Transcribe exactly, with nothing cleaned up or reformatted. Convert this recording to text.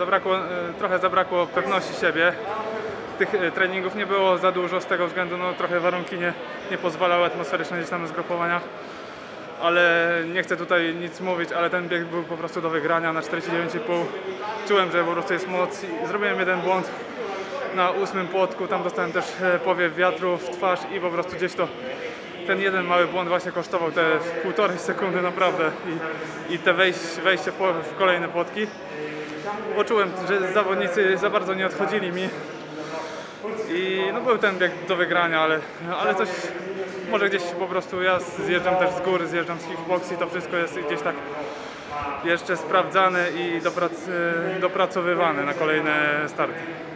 Zabrakło, trochę zabrakło pewności siebie. Tych treningów nie było za dużo z tego względu, no trochę warunki nie, nie pozwalały atmosferyczne gdzieś tam na zgrupowaniach. Ale nie chcę tutaj nic mówić, ale ten bieg był po prostu do wygrania na czterdzieści dziewięć i pół. Czułem, że po prostu jest moc i zrobiłem jeden błąd na ósmym płotku. Tam dostałem też powiew wiatru w twarz i po prostu gdzieś to ten jeden mały błąd właśnie kosztował te półtorej sekundy naprawdę i, i te wejście, wejście w, w kolejne płotki. Poczułem, że zawodnicy za bardzo nie odchodzili mi i no był ten bieg do wygrania, ale, ale coś może gdzieś po prostu ja zjeżdżam też z góry, zjeżdżam z kickboxi, to wszystko jest gdzieś tak jeszcze sprawdzane i doprac, dopracowywane na kolejne starty.